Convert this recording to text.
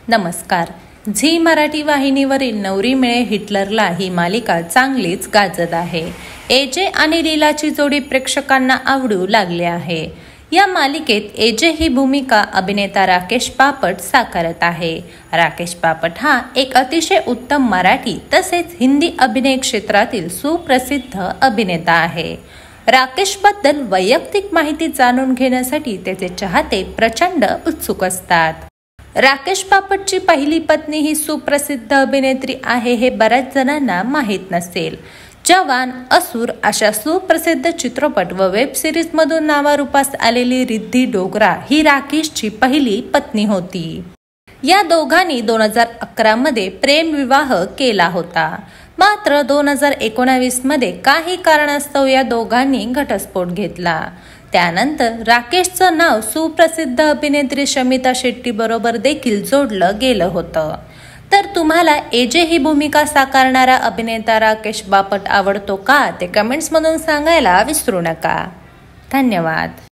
नमस्कार. झी मराठी वाहिनीवरील नवरी मिळे हिटलरला ही मालिका चांगलीच गाजत आहे. एजे आणि लीलाची जोडी प्रेक्षकांना आवडू लागली आहे. या मालिकेत एजे ही भूमिका अभिनेता राकेश बापट साकारत आहे. राकेश बापट हा एक अतिशय उत्तम मराठी तसेच हिंदी अभिनय क्षेत्रातील सुप्रसिद्ध अभिनेता आहे. राकेश बद्दल वैयक्तिक माहिती जाणून घेण्यासाठी त्याचे चाहते प्रचंड उत्सुक असतात. राकेश बापटची पहिली पत्नी ही सुप्रसिद्ध अभिनेत्री आहे हे बऱ्याच जणांना माहीत नसेल. जवान, असुर अशा सुप्रसिद्ध चित्रपट व वेब सिरीज मधून नावारूपास आलेली रिद्धी डोगरा ही राकेशची पहिली पत्नी होती. या दोघांनी 2011 मध्ये प्रेमविवाह केला होता. मात्र 2019 मध्ये काही कारणास्तव या दोघांनी घटस्फोट घेतला. त्यानंतर राकेशचं नाव सुप्रसिद्ध अभिनेत्री शमिता शेट्टी बरोबर देखील जोडलं गेलं होतं. तर तुम्हाला एजे ही भूमिका साकारणारा अभिनेता राकेश बापट आवडतो का ते कमेंट्समधून सांगायला विसरू नका. धन्यवाद.